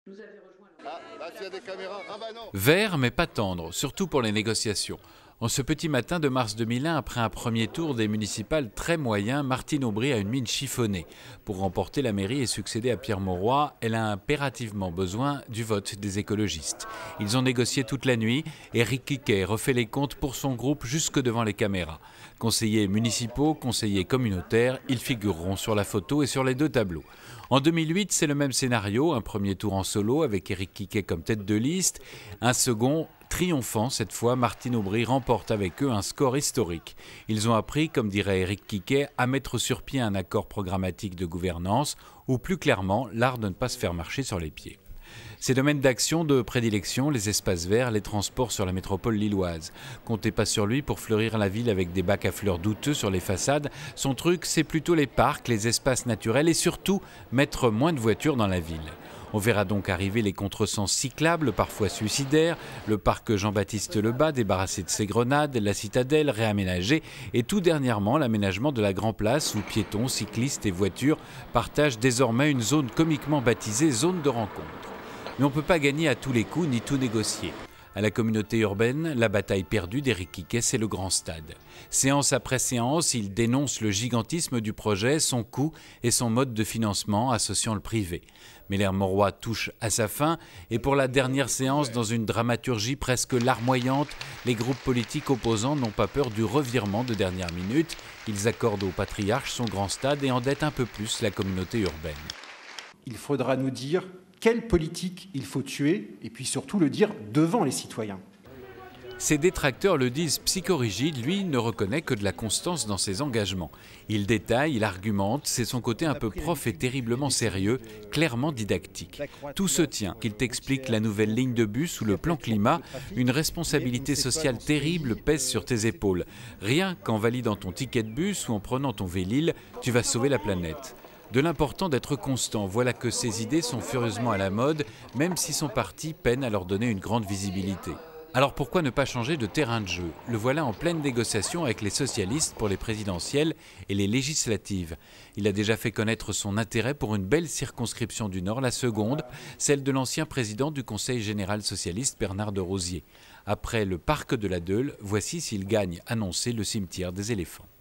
S'il y a des caméras. Ah bah non. Vert mais pas tendre, surtout pour les négociations. En ce petit matin de mars 2001, après un premier tour des municipales très moyen, Martine Aubry a une mine chiffonnée. Pour remporter la mairie et succéder à Pierre Mauroy, elle a impérativement besoin du vote des écologistes. Ils ont négocié toute la nuit. Éric Quiquet refait les comptes pour son groupe jusque devant les caméras. Conseillers municipaux, conseillers communautaires, ils figureront sur la photo et sur les deux tableaux. En 2008, c'est le même scénario, un premier tour en solo avec Éric Quiquet comme tête de liste, un second triomphant cette fois. Martine Aubry remporte avec eux un score historique. Ils ont appris, comme dirait Éric Quiquet, à mettre sur pied un accord programmatique de gouvernance ou plus clairement l'art de ne pas se faire marcher sur les pieds. Ses domaines d'action de prédilection, les espaces verts, les transports sur la métropole lilloise. Comptez pas sur lui pour fleurir la ville avec des bacs à fleurs douteux sur les façades. Son truc, c'est plutôt les parcs, les espaces naturels et surtout mettre moins de voitures dans la ville. On verra donc arriver les contresens cyclables, parfois suicidaires, le parc Jean-Baptiste Lebas débarrassé de ses grenades, la citadelle réaménagée et tout dernièrement l'aménagement de la Grand Place où piétons, cyclistes et voitures partagent désormais une zone comiquement baptisée zone de rencontre. Mais on ne peut pas gagner à tous les coups ni tout négocier. À la communauté urbaine, la bataille perdue d'Éric Quiquet, c'est le grand stade. Séance après séance, il dénonce le gigantisme du projet, son coût et son mode de financement associant le privé. Mais l'ère Mauroy touche à sa fin et pour la dernière séance, dans une dramaturgie presque larmoyante, les groupes politiques opposants n'ont pas peur du revirement de dernière minute. Ils accordent au patriarche son grand stade et endettent un peu plus la communauté urbaine. Il faudra nous dire quelle politique il faut tuer et puis surtout le dire devant les citoyens. Ses détracteurs le disent psychorigide, lui ne reconnaît que de la constance dans ses engagements. Il détaille, il argumente, c'est son côté un peu prof et terriblement sérieux, clairement didactique. Tout se tient, qu'il t'explique la nouvelle ligne de bus ou le plan climat, une responsabilité sociale terrible pèse sur tes épaules. Rien qu'en validant ton ticket de bus ou en prenant ton Vélil, tu vas sauver la planète. De l'important d'être constant, voilà que ces idées sont furieusement à la mode, même si son parti peine à leur donner une grande visibilité. Alors pourquoi ne pas changer de terrain de jeu? Le voilà en pleine négociation avec les socialistes pour les présidentielles et les législatives. Il a déjà fait connaître son intérêt pour une belle circonscription du Nord, la seconde, celle de l'ancien président du Conseil général socialiste Bernard de Rosier. Après le parc de la Deule, voici s'il gagne annoncé le cimetière des éléphants.